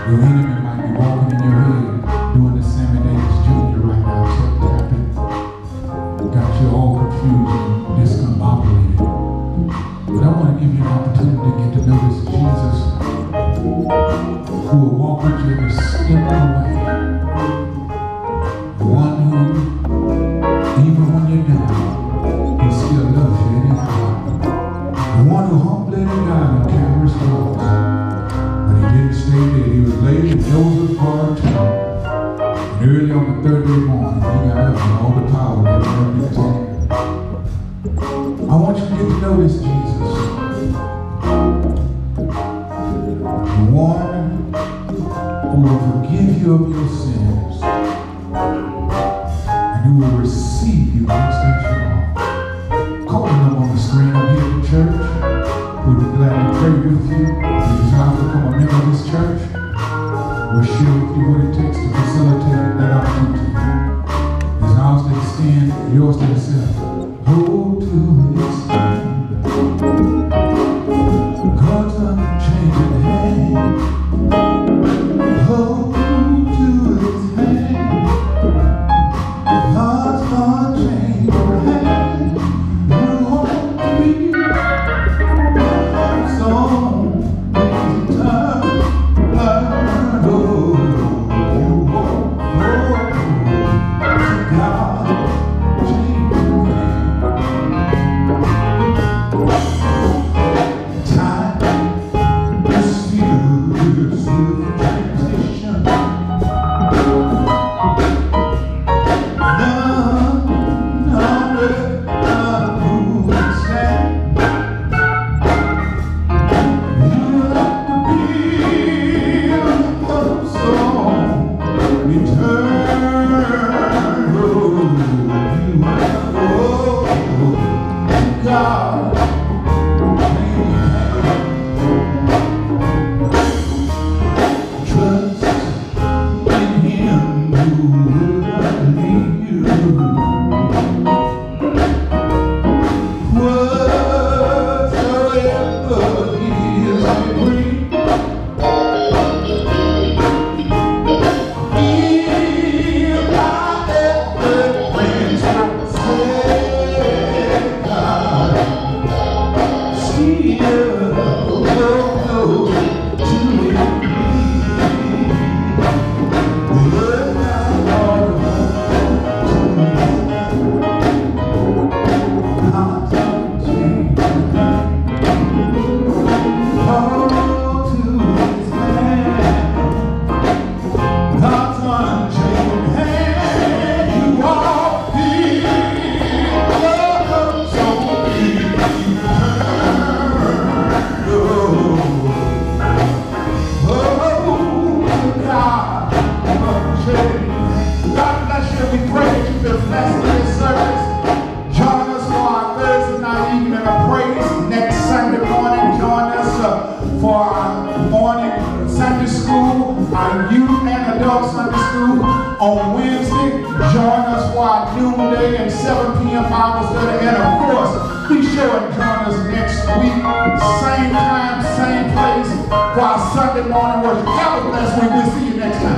Your enemy might be walking in your head doing the Sammy Davis Jr. right now, tapping. Got you all confused and discombobulated. But I want to give you an opportunity to get to know this Jesus who will walk with you every step of the way. The one who, even when you're down, he still loves you anyhow. The one who humbly died on Calvary's cross. But he didn't stay there. He was laid in Joseph's hard tomb. And early on the third day morning, he got up and all the power that he had been taken. I want you to get to know this Jesus. The one who will forgive you of your sins and who will receive you once that you are. Call the number on the screen up here at the church. We'll be glad to pray with you. If you desire to become a member of this church, we'll share with you what it takes to facilitate that opportunity. His arms to extend, yours to accept. Hold to his hand, God's unchanging hand. Hold to his hand, God's unchanging hand. You want to be so easy time. On Wednesday, join us for our noonday and 7 p.m. Bible study. And of course, be sure and join us next week, same time, same place, for our Sunday morning worship. Have a blessed week. We'll see you next time.